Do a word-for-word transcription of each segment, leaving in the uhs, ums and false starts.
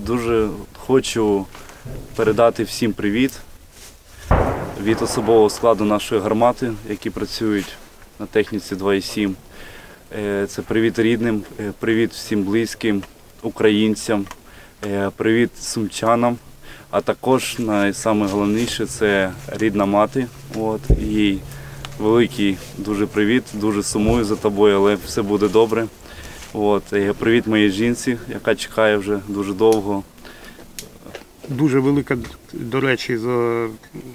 Дуже хочу передати всім привіт від особового складу нашої гармати, які працюють на техніці два і сім. Це привіт рідним, привіт всім близьким, українцям, привіт сумчанам, а також найголовніше – це рідна мати. От, їй великий дуже привіт, дуже сумую за тобою, але все буде добре. От, привіт моїй жінці, яка чекає вже дуже довго. Дуже велика, до речі, за...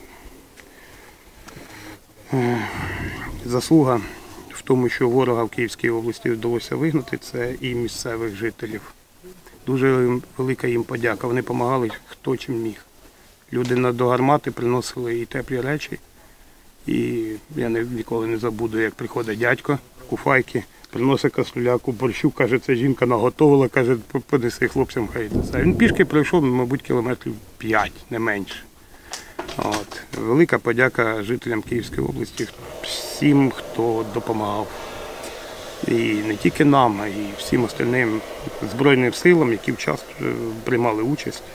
заслуга в тому, що ворога в Київській області вдалося вигнати, це і місцевих жителів. Дуже велика їм подяка. Вони допомагали хто чим міг. Люди до гармати приносили і теплі речі. І я ніколи не забуду, як приходить дядько в куфайки, приносить кастрюляку борщу, каже, це жінка наготовила, каже, понеси хлопцям, хай це. Він пішки пройшов, мабуть, кілометрів п'ять, не менше. От. Велика подяка жителям Київської області, всім, хто допомагав. І не тільки нам, а й всім остальним Збройним силам, які вчасно приймали участь.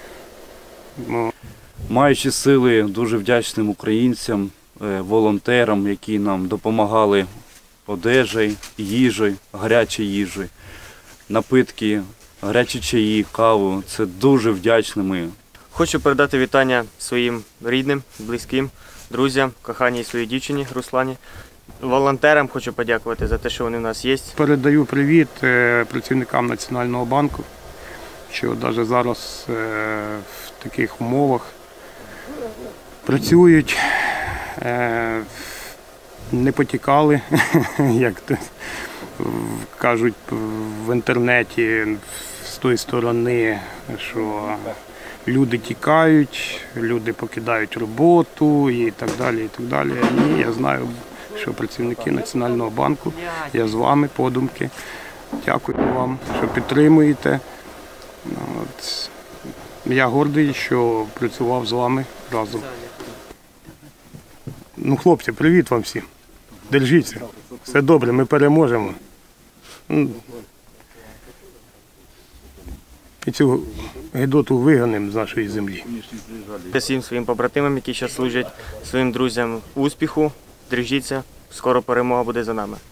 Маючи сили, дуже вдячним українцям, волонтерам, які нам допомагали одежею, їжею, гарячою їжею, напитки, гарячі чаї, каву. Це дуже вдячними. Хочу передати вітання своїм рідним, близьким, друзям, коханій своїй дівчині Руслані. Волонтерам хочу подякувати за те, що вони в нас є. Передаю привіт працівникам Національного банку, що навіть зараз в таких умовах працюють, не потікали, як кажуть в інтернеті з тої сторони, що люди тікають, люди покидають роботу і так далі, і так далі. Ні, я знаю, що працівники Національного банку, я з вами подумки. Дякую вам, що підтримуєте. От. Я гордий, що працював з вами разом. Ну, хлопці, привіт вам всім. Держіться. Все добре, ми переможемо. І цю гидоту вигонимо з нашої землі. Всім своїм побратимам, які зараз служать, своїм друзям успіху, держіться, скоро перемога буде за нами.